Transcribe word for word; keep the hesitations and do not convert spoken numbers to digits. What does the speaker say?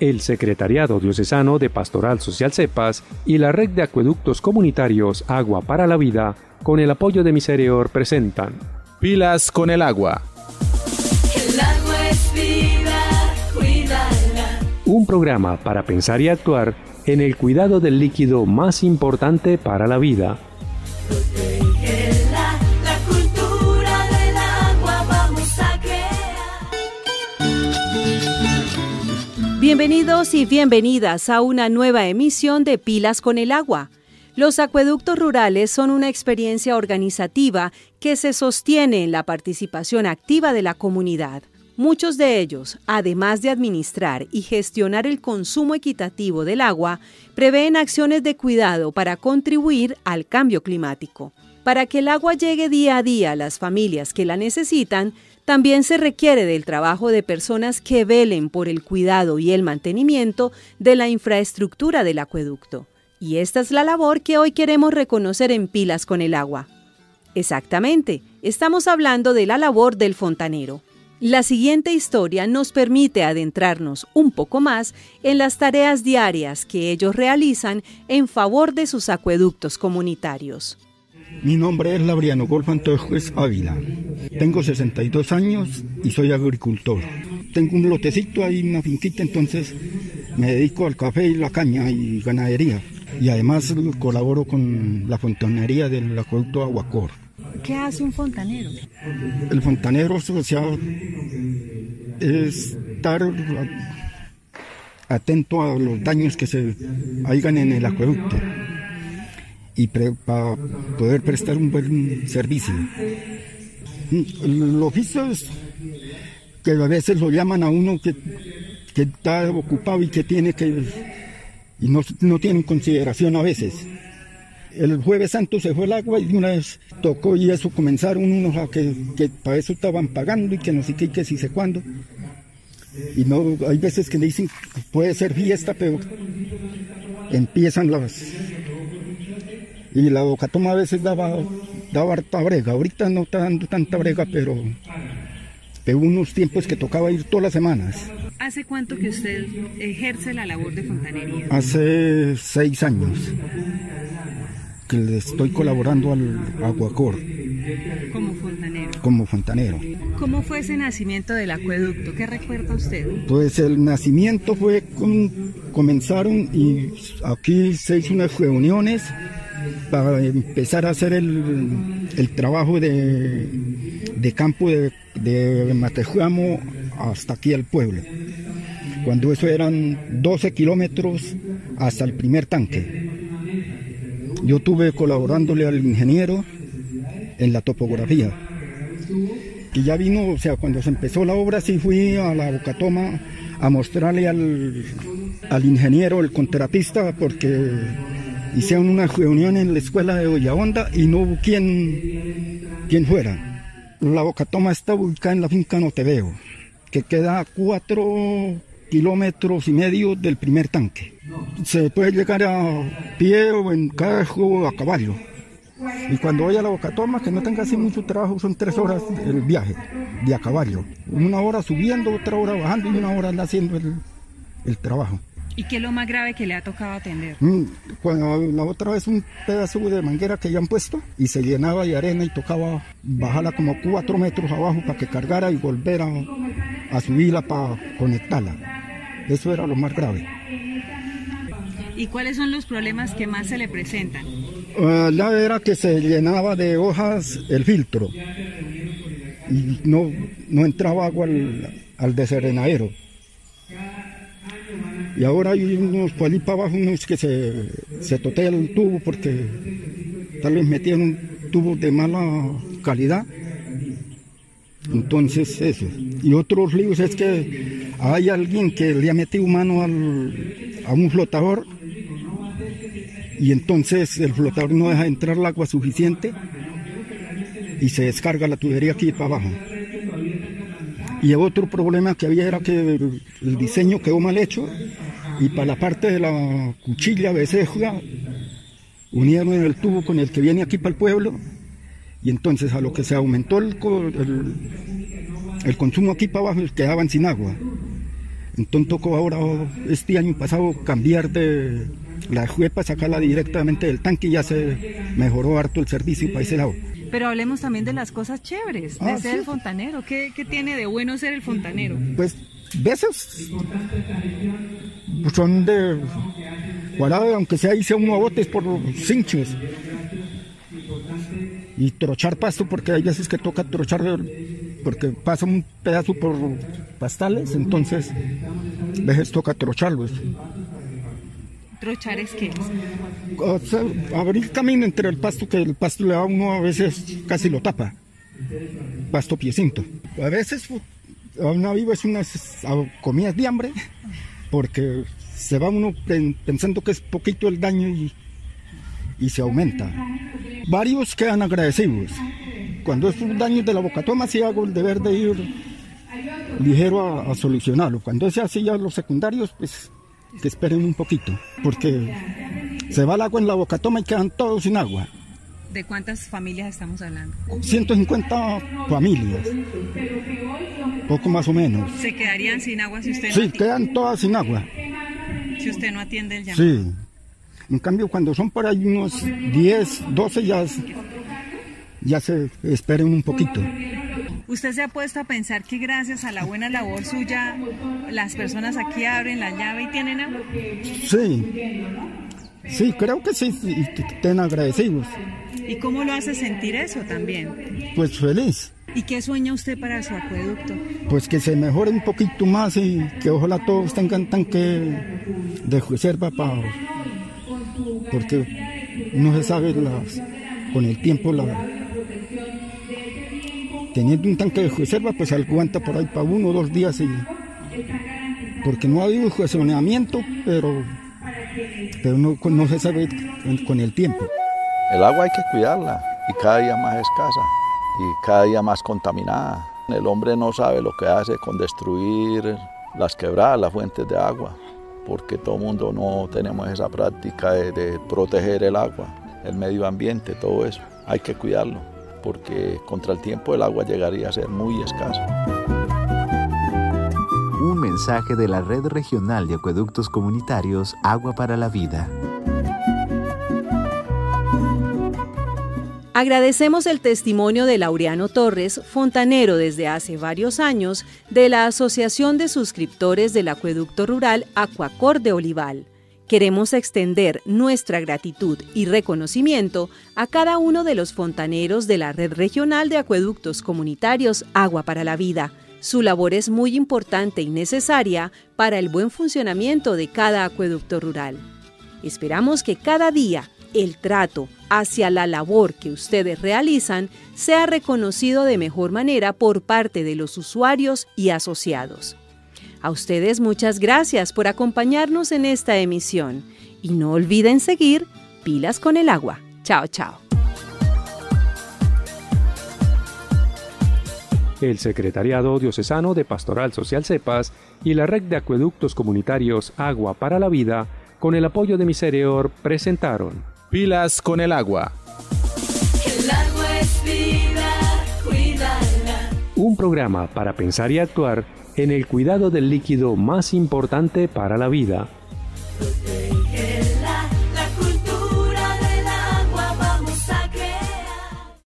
El Secretariado Diocesano de Pastoral Social CEPAS y la Red de Acueductos Comunitarios Agua para la Vida, con el apoyo de Miserior, presentan Pilas con el agua. El agua es vida, cuídala. Un programa para pensar y actuar en el cuidado del líquido más importante para la vida. Protégela, la cultura del agua vamos a crear. Bienvenidos y bienvenidas a una nueva emisión de Pilas con el agua. Los acueductos rurales son una experiencia organizativa que se sostiene en la participación activa de la comunidad. Muchos de ellos, además de administrar y gestionar el consumo equitativo del agua, prevén acciones de cuidado para contribuir al cambio climático. Para que el agua llegue día a día a las familias que la necesitan, también se requiere del trabajo de personas que velen por el cuidado y el mantenimiento de la infraestructura del acueducto. Y esta es la labor que hoy queremos reconocer en Pilas con el agua. Exactamente, estamos hablando de la labor del fontanero. La siguiente historia nos permite adentrarnos un poco más en las tareas diarias que ellos realizan en favor de sus acueductos comunitarios. Mi nombre es Labriano Golfo Antojes Ávila. Tengo sesenta y dos años y soy agricultor. Tengo un lotecito ahí, una finquita, entonces me dedico al café y la caña y ganadería. Y además colaboro con la fontanería del acueducto Aguacor. ¿Qué hace un fontanero? El fontanero, o sea, es estar atento a los daños que se hagan en el acueducto y pre, para poder prestar un buen servicio. El oficio es que a veces lo llaman a uno que, que está ocupado y que tiene que, y no, no tienen consideración a veces. El Jueves Santo se fue el agua y una vez tocó y eso comenzaron unos a que, que para eso estaban pagando y que no sé qué y que sí sé cuándo. Y no, hay veces que le dicen que puede ser fiesta, pero empiezan las... Y la bocatoma a veces daba, daba harta brega. Ahorita no está dando tanta brega, pero, pero unos tiempos que tocaba ir todas las semanas. ¿Hace cuánto que usted ejerce la labor de fontanería? Hace seis años que le estoy colaborando al Aguacor. Como fontanero. Como fontanero. ¿Cómo fue ese nacimiento del acueducto? ¿Qué recuerda usted? Pues el nacimiento fue, con, comenzaron y aquí se hizo unas reuniones para empezar a hacer el, el trabajo de, de campo de, de Matejuamo hasta aquí al pueblo. Cuando eso eran doce kilómetros hasta el primer tanque. Yo estuve colaborándole al ingeniero en la topografía. Y ya vino, o sea, cuando se empezó la obra, sí fui a la Bocatoma a mostrarle al, al ingeniero, el contratista, porque hicieron una reunión en la escuela de Ollahonda y no hubo quien, quien fuera. La Bocatoma está ubicada en la finca Noteveo, que queda a cuatro kilómetros y medio del primer tanque. Se puede llegar a pie o en carro o a caballo. Y cuando vaya a la Bocatoma, que no tenga así mucho trabajo, son tres horas el viaje de a caballo. Una hora subiendo, otra hora bajando y una hora haciendo el, el trabajo. ¿Y qué es lo más grave que le ha tocado atender? Cuando la otra vez un pedazo de manguera que habían puesto y se llenaba de arena y tocaba bajarla como cuatro metros abajo para que cargara y volver a, a subirla para conectarla. Eso era lo más grave. ¿Y cuáles son los problemas que más se le presentan? Uh, la era que se llenaba de hojas el filtro y no, no entraba agua al, al deserenadero. Y ahora hay unos por allí para abajo, unos que se, se totea el tubo porque tal vez metían un tubo de mala calidad. Entonces eso. Y otros líos es que hay alguien que le ha metido mano al, a un flotador y entonces el flotador no deja entrar el agua suficiente y se descarga la tubería aquí para abajo. Y otro problema que había era que el, el diseño quedó mal hecho y para la parte de la cuchilla becerra unieron el tubo con el que viene aquí para el pueblo y entonces a lo que se aumentó el, el, el consumo aquí para abajo quedaban sin agua. Entonces tocó ahora, este año pasado, cambiar de la juepa, sacarla directamente del tanque y ya se mejoró harto el servicio para ese lado. Pero hablemos también de las cosas chéveres, de ah, ser sí. el fontanero. ¿Qué, ¿Qué tiene de bueno ser el fontanero? Pues veces son de guardar, aunque sea hice uno a botes por cinchos. Y trochar pasto, porque hay veces que toca trochar, porque pasa un pedazo por pastales, entonces a veces toca trocharlos. ¿Trochar es qué? O sea, abrir camino entre el pasto, que el pasto le da a uno a veces casi lo tapa. Pasto piecito. A veces una viva es unas comidas de hambre, porque se va uno pensando que es poquito el daño y, y se aumenta. Varios quedan agradecidos. Cuando es un daño de la bocatoma, sí hago el deber de ir ligero a, a solucionarlo. Cuando es así ya los secundarios, pues que esperen un poquito, porque se va el agua en la bocatoma y quedan todos sin agua. ¿De cuántas familias estamos hablando? ciento cincuenta familias, poco más o menos. ¿Se quedarían sin agua si usted no Sí, atiende? quedan todas sin agua. Si usted no atiende el llamado. Sí. En cambio, cuando son por ahí unos diez, doce, ya, ya se esperen un poquito. ¿Usted se ha puesto a pensar que gracias a la buena labor suya, las personas aquí abren la llave y tienen agua? Sí, sí, creo que sí, y que estén agradecidos. ¿Y cómo lo hace sentir eso también? Pues feliz, ¿Y qué sueña usted para su acueducto? pues que se mejore un poquito más y que ojalá todos tengan tanque de reserva para... porque no se sabe las, con el tiempo la... Teniendo un tanque de reserva, pues aguanta por ahí para uno o dos días, y, porque no ha habido racionamiento, pero, pero no, no se sabe con, con el tiempo. El agua hay que cuidarla y cada día más escasa y cada día más contaminada. El hombre no sabe lo que hace con destruir las quebradas, las fuentes de agua, porque todo el mundo no tenemos esa práctica de, de proteger el agua, el medio ambiente, todo eso. Hay que cuidarlo, porque contra el tiempo el agua llegaría a ser muy escasa. Un mensaje de la Red Regional de Acueductos Comunitarios Agua para la Vida. Agradecemos el testimonio de Laureano Torres, fontanero desde hace varios años de la Asociación de Suscriptores del Acueducto Rural Acuacor de Olival. Queremos extender nuestra gratitud y reconocimiento a cada uno de los fontaneros de la Red Regional de Acueductos Comunitarios Agua para la Vida. Su labor es muy importante y necesaria para el buen funcionamiento de cada acueducto rural. Esperamos que cada día el trato hacia la labor que ustedes realizan sea reconocido de mejor manera por parte de los usuarios y asociados. A ustedes muchas gracias por acompañarnos en esta emisión y no olviden seguir Pilas con el Agua. Chao, chao. El Secretariado Diocesano de Pastoral Social CEPAS y la Red de Acueductos Comunitarios Agua para la Vida, con el apoyo de Miserior, presentaron Pilas con el Agua. El agua es vida, cuídala. un programa para pensar y actuar en el cuidado del líquido más importante para la vida. Protege.